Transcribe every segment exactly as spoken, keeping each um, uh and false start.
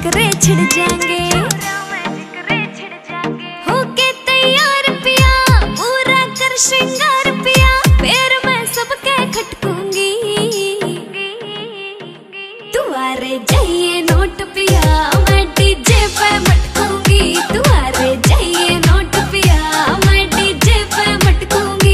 जिक्रे छिड़ जाएंगे। होके तैयार पिया पूरा कर श्रृंगार पिया, फिर मैं सबके खटकूंगी। तुम्हारे जाइए नोट पिया मैं डीजे पे मटकूंगी। तुम्हारे जाइए नोट पिया मैं डीजे पे मटकूंगी।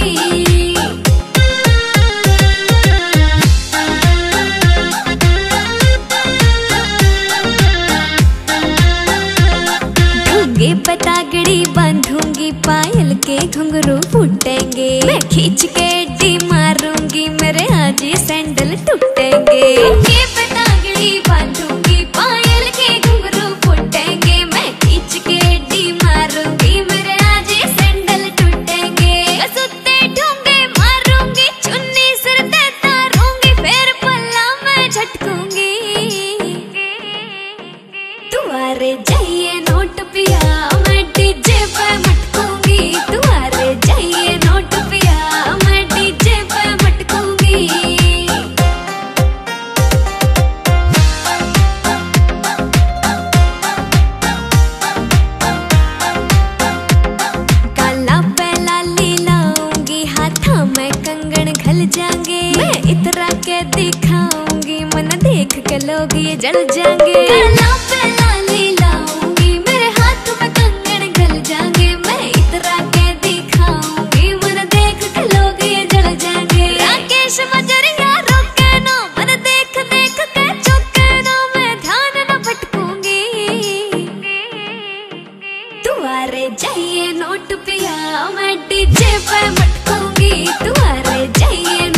ढूंगे पतागड़ी बांधूंगी, पायल के घुंघरू फूटेंगे। मैं खींच के डी मारूंगी, मेरे आज ही सैंडल टूटेंगे। ढूंगे पतागड़ी बांधूंगी, पायल के घुंघरू फूटेंगे। मैं खींच के डी मारूंगी, मेरे आज ही सैंडल टूटेंगे। सुत्ते ढूंगे मारूंगी, चुन्नी सिर ते तारूंगी, फिर पल्ला मैं झटकूंगी। तुम्हारे जाइए नोट पिया मैं डीजे पे मटकूंगी। तुम्हारे जाइए नोट पिया मैं डीजे पे मटकूंगी। काला पे लाली लाऊंगी, हाथा में कंगन घल जाएंगे। मैं इतरा के दिखाऊंगी, मन देख के लोग ये जल जाएंगे। काला पे लाली लाऊंगी, मेरे हाथ में कंगन घल जाएंगे। मैं इतरा के दिखाऊंगी, मन देख के लोग ये जल जाएंगे। राकेश मजरिया रोके ना, मन देख देख के चौके ना, मैं ध्यान न भटकूंगी। तुम्हारे जाइए नोट पिया मैं डीजे पे मटकूंगी। तुम्हारे जाइए